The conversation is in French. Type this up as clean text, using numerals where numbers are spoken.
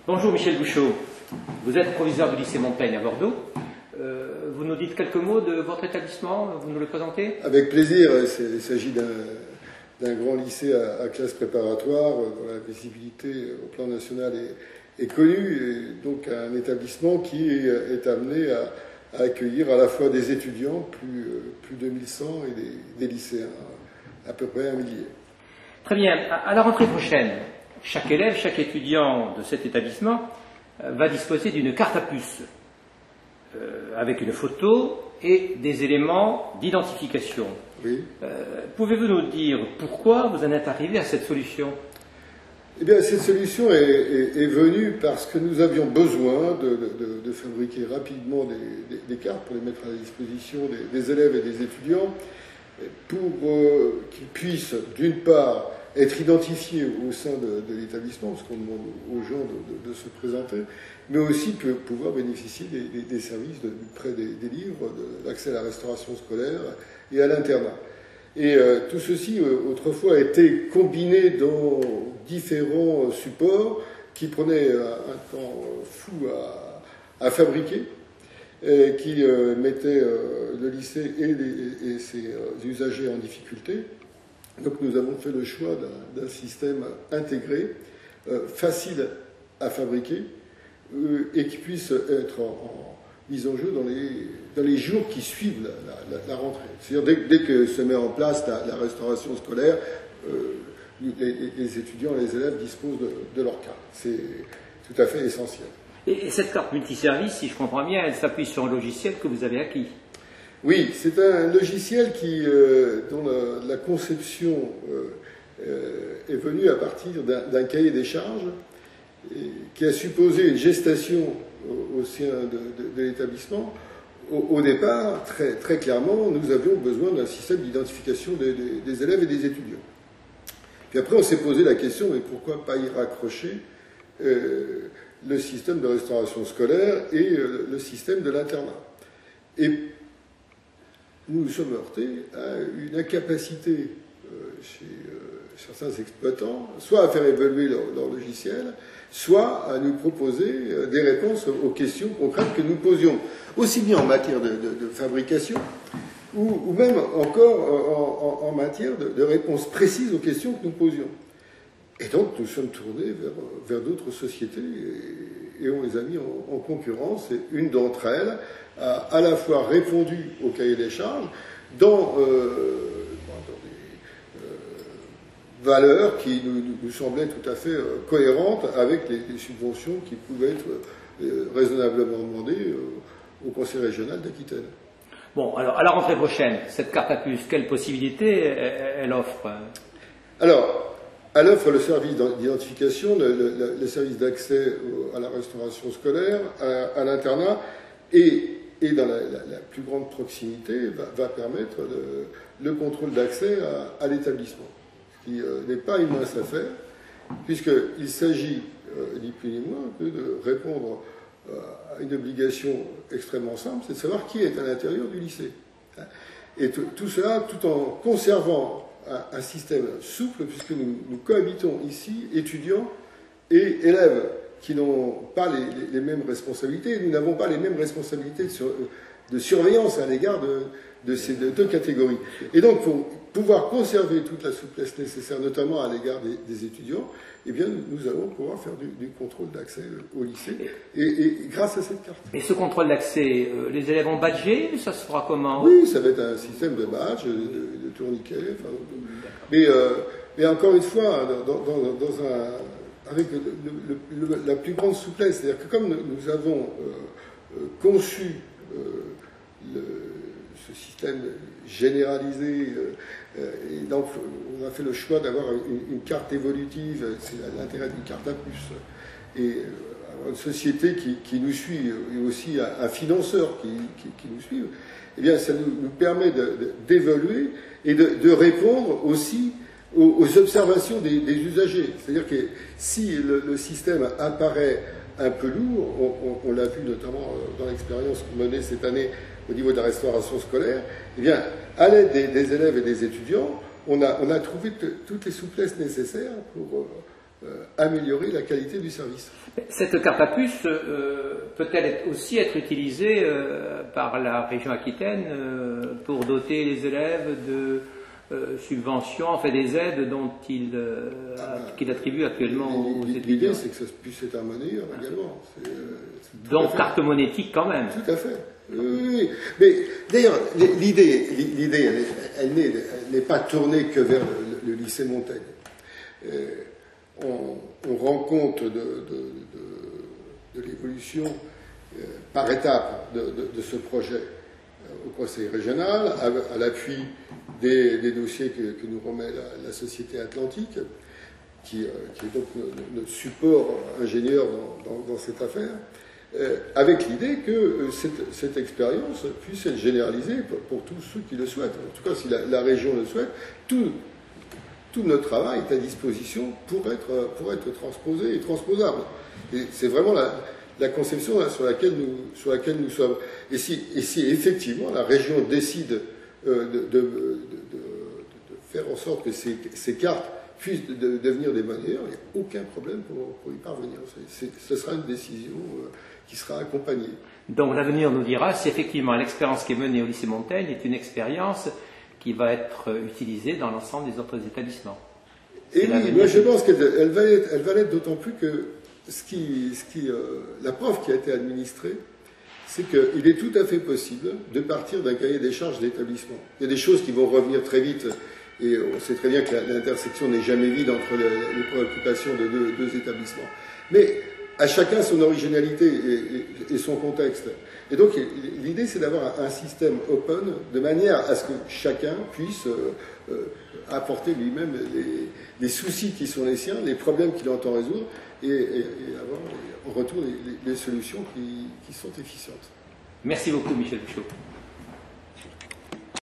Bonjour Michel Bouchot, vous êtes proviseur du lycée Montaigne à Bordeaux. Vous nous dites quelques mots de votre établissement, vous nous le présentez? Avec plaisir, il s'agit d'un grand lycée à classe préparatoire, dont la visibilité au plan national est connue, et donc un établissement qui est amené à accueillir à la fois des étudiants, plus de 1100, et des lycéens, à peu près 1 millier. Très bien, à la rentrée prochaine, chaque élève, chaque étudiant de cet établissement va disposer d'une carte à puce avec une photo et des éléments d'identification. Oui. Pouvez-vous nous dire pourquoi vous en êtes arrivé à cette solution? Eh bien, cette solution est venue parce que nous avions besoin de fabriquer rapidement des cartes pour les mettre à la disposition des élèves et des étudiants pour qu'ils puissent, d'une part, être identifiés au sein de l'établissement, parce qu'on demande aux gens de se présenter, mais aussi pouvoir bénéficier des services du prêt des livres, de l'accès à la restauration scolaire et à l'internat. Et tout ceci, autrefois, a été combiné dans différents supports qui prenaient un temps fou à fabriquer, et qui mettaient le lycée et ses usagers en difficulté. Donc nous avons fait le choix d'un système intégré, facile à fabriquer, et qui puisse être en mise en jeu dans les jours qui suivent la rentrée. C'est-à-dire dès que se met en place la restauration scolaire, les étudiants, les élèves disposent de leur carte. C'est tout à fait essentiel. Et cette carte multiservice, si je comprends bien, elle s'appuie sur un logiciel que vous avez acquis. Oui, c'est un logiciel dont la conception est venue à partir d'un cahier des charges qui a supposé une gestation au sein de l'établissement. Au départ, très clairement, nous avions besoin d'un système d'identification des élèves et des étudiants. Puis après, on s'est posé la question, mais pourquoi pas y raccrocher le système de restauration scolaire et le système de l'internat. Et nous nous sommes heurtés à une incapacité chez certains exploitants, soit à faire évoluer leur logiciel, soit à nous proposer des réponses aux questions concrètes que nous posions, aussi bien en matière de fabrication, ou même encore en matière de réponses précises aux questions que nous posions. Et donc nous sommes tournés vers d'autres sociétés et on les a mis en concurrence, et une d'entre elles a à la fois répondu au cahier des charges dans des valeurs qui nous semblaient tout à fait cohérentes avec les subventions qui pouvaient être raisonnablement demandées au Conseil régional d'Aquitaine. Bon, alors à la rentrée prochaine, cette carte à puce, quelles possibilités elle offre? Alors, elle offre le service d'identification, le service d'accès à la restauration scolaire, à l'internat, et dans la plus grande proximité, va permettre le contrôle d'accès à l'établissement, ce qui n'est pas une mince affaire, puisqu'il s'agit, ni plus ni moins, que de répondre à une obligation extrêmement simple, c'est de savoir qui est à l'intérieur du lycée. Et tout cela tout en conservant un système souple, puisque nous cohabitons ici, étudiants et élèves, qui n'ont pas les mêmes responsabilités. Nous n'avons pas les mêmes responsabilités de surveillance à l'égard de ces deux catégories. Et donc, pour pouvoir conserver toute la souplesse nécessaire, notamment à l'égard des étudiants, eh bien, nous allons pouvoir faire du contrôle d'accès au lycée, et grâce à cette carte. Et ce contrôle d'accès, les élèves ont badgé, ça se fera comment? Oui, ça va être un système de badge, de tourniquet, mais encore une fois, avec la plus grande souplesse, c'est-à-dire que comme nous avons conçu ce système généralisé, et donc on a fait le choix d'avoir une carte évolutive, c'est l'intérêt d'une carte à puce, et une société qui nous suit, et aussi un financeur qui nous suit, eh bien ça nous permet d'évoluer et de répondre aussi aux observations des usagers. C'est-à-dire que si le système apparaît un peu lourd, on l'a vu notamment dans l'expérience menée cette année au niveau de la restauration scolaire, eh bien, à l'aide des élèves et des étudiants, on a trouvé toutes les souplesses nécessaires pour améliorer la qualité du service. Cette carte à puce peut-elle aussi être utilisée par la région Aquitaine pour doter les élèves de subventions, enfin des aides dont qu'il attribue actuellement aux étudiants? L'idée, c'est que ça puisse être monnayeur également. Donc carte monétique quand même. Tout à fait. Oui. Mais d'ailleurs, l'idée, elle n'est pas tournée que vers le lycée Montaigne. On rend compte de l'évolution par étapes de ce projet au Conseil régional, à l'appui des dossiers que nous remet la Société Atlantique, qui est donc notre support ingénieur dans cette affaire, avec l'idée que cette expérience puisse être généralisée pour tous ceux qui le souhaitent. En tout cas, si la région le souhaite, tout notre travail est à disposition pour être transposé et transposable. Et c'est vraiment la conception sur laquelle nous sommes. Et si effectivement la région décide de faire en sorte que ces cartes puissent devenir des monnayeurs, il n'y a aucun problème pour y parvenir. Ce sera une décision qui sera accompagnée. Donc l'avenir nous dira si effectivement l'expérience qui est menée au lycée Montaigne est une expérience qui va être utilisée dans l'ensemble des autres établissements. Et oui, moi je pense qu'elle va l'être d'autant plus que la preuve qui a été administrée, c'est qu'il est tout à fait possible de partir d'un cahier des charges d'établissement. Il y a des choses qui vont revenir très vite, et on sait très bien que l'intersection n'est jamais vide entre les préoccupations de deux établissements. Mais à chacun son originalité et son contexte. Et donc l'idée, c'est d'avoir un système open de manière à ce que chacun puisse apporter lui-même les soucis qui sont les siens, les problèmes qu'il entend résoudre, et avoir en retour les solutions qui sont efficientes. Merci beaucoup, Michel Pichot.